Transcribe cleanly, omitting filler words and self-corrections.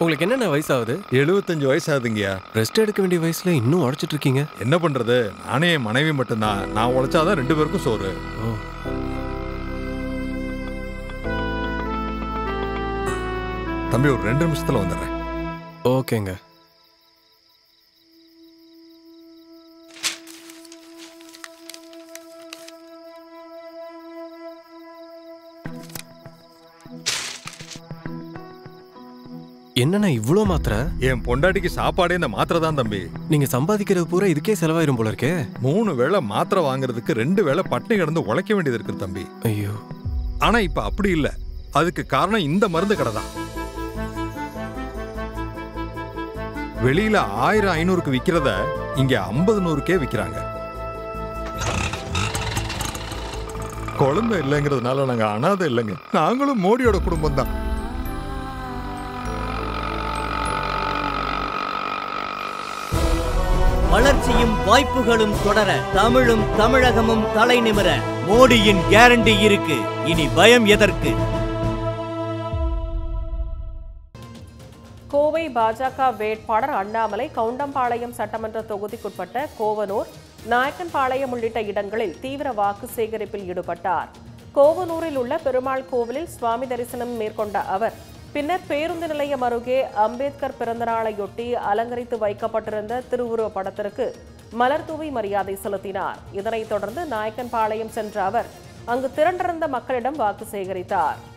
உங்களுக்கு என்னென்ன வயசாகுது? 75 வயசாகுதுங்கய்யா. ரெஸ்ட் எடுக்க வேண்டிய வயசுல இன்னும் உழைச்சிட்டு இருக்கீங்க. என்ன பண்றது, நானே என் மனைவி மட்டும்தான். நான் உழைச்சாதான் 2 பேருக்கும் சோறு. தம்பி ஒரு 2 நிமிஷத்துல வந்துடுறேன். ஓகேங்க. என்னண்ணா இவ்ளோ மாத்திரை? என் பொண்டாட்டிக்கு சாப்பாடே இந்த மாத்திரை தான் தம்பி. நீங்க சம்பாதிக்கிறது பூரா இதுக்கே செலவாயிரும் போல இருக்கே. 3 வேளை மாத்திரை வாங்குறதுக்கு 2 வேளை பட்டினி கிடந்து உழைக்க வேண்டியது இருக்கு தம்பி. ஐயோ. ஆனா இப்ப அப்படி இல்ல. அதுக்கு காரணம் இந்த மருந்து கடை தான். வெளியில 1000-500க்கு விக்கிறத இங்க 50-100க்கே விக்கிறாங்க. குழந்தை இல்லைங்கிறதுனால நாங்க அனாதை இல்லைங்க. நாங்களும் மோடியோட குடும்பம் தான். வளர்ச்சியும் வாய்ப்புகளும் தொடர தமிழும் தமிழகமும் தலை நிமிர மோடியின் கேரண்டி இருக்கு. இனி பயம் எதற்கு? கோவை பாஜக வேட்பாளர் அண்ணாமலை கவுண்டம்பாளையம் சட்டமன்ற தொகுதிக்குட்பட்ட கோவனூர், நாயக்கன்பாளையம் உள்ளிட்ட இடங்களில் தீவிர வாக்கு சேகரிப்பில் ஈடுபட்டார். கோவனூரில் உள்ள பெருமாள் கோவிலில் சுவாமி தரிசனம் மேற்கொண்ட அவர் பின்னர் பேருந்து நிலையம் அருகே அம்பேத்கர் பிறந்தநாளையொட்டி அலங்கரித்து வைக்கப்பட்டிருந்த திருவுருவ படத்திற்கு மலர் தூவி மரியாதை செலுத்தினார். இதனைத் தொடர்ந்து நாயக்கன்பாளையம் சென்ற அவர் அங்கு திரண்டிருந்த மக்களிடம் வாக்கு சேகரித்தார்.